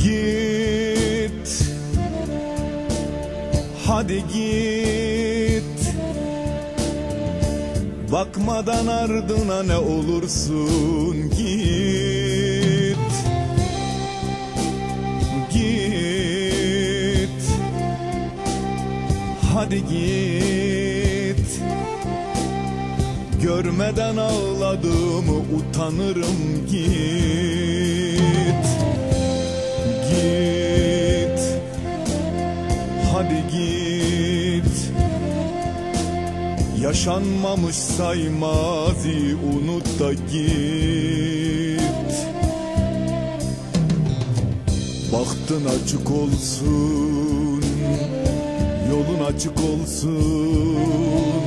Git, hadi git, bakmadan ardına ne olursun git. Git, hadi git, görmeden ağladığımı utanırım git. Git, hadi git, yaşanmamış say mazi unut da git. Bahtın açık olsun, yolun açık olsun,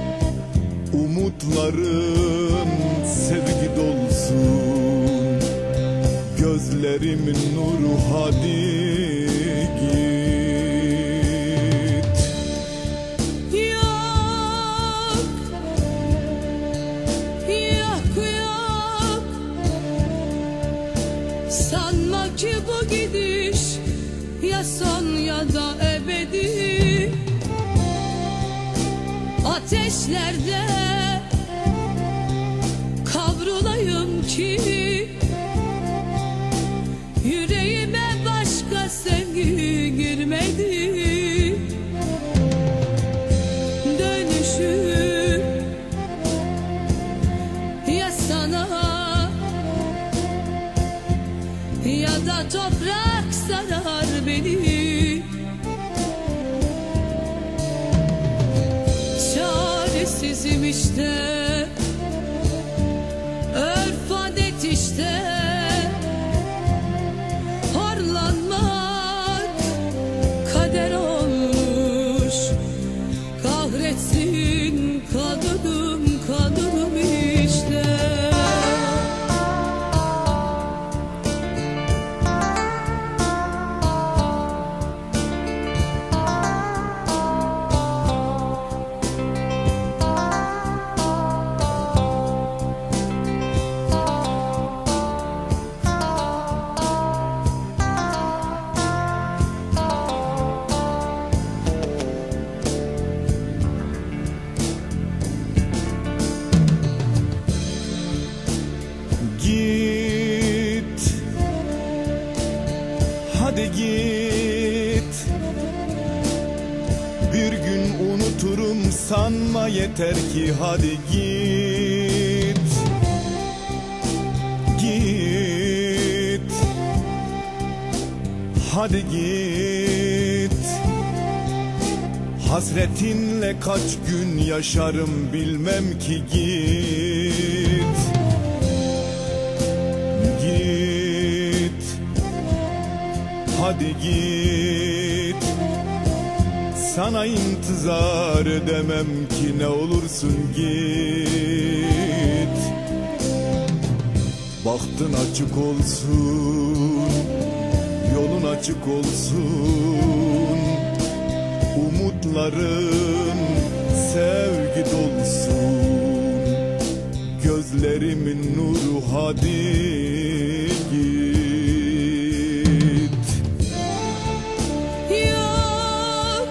umutların sevgi dolsun, gözlerimin nuru hadi git. Yok, yok, yok, sanma ki bu gidiş ya son ya da ebedi. Ateşlerde kavrulayım ki yüreğime başka sevgi girmedi. Dönüşüm ya sana ya da toprak sarar beni. Çaresizim işte, örf adet işte, horlanmak kader olmuş. Kahretsin kadınım, kadınım işte. Git, hadi git, bir gün unuturum sanma yeter ki hadi git. Git, hadi git, hasretinle kaç gün yaşarım bilmem ki git. Git, hadi git, sana intizar edemem ki ne olursun git. Bahtın açık olsun, yolun açık olsun, umutların sevgi dolsun, gözlerimin nuru hadi git. Yok,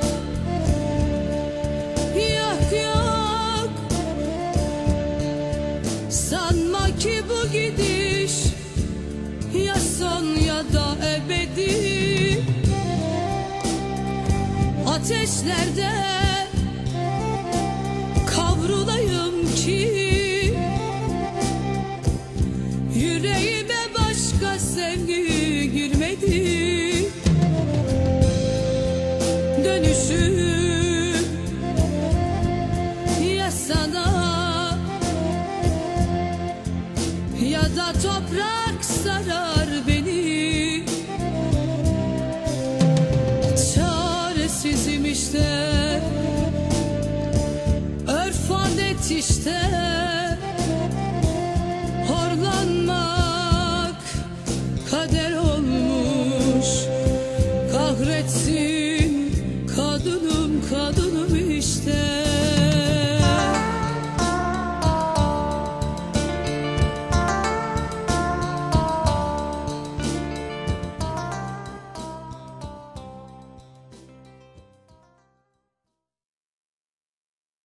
yok, yok, sanma ki bu gidiş ya son ya da ebedi. Ateşlerde kavrulayım ki yüreğime başka sevgi girmedi. Dönüşüm ya sana ya da toprak sarar beni. Çaresizim işte, örf adet işte, horlanmak kader olmuş. Kahretsin kadınım, kadınım işte.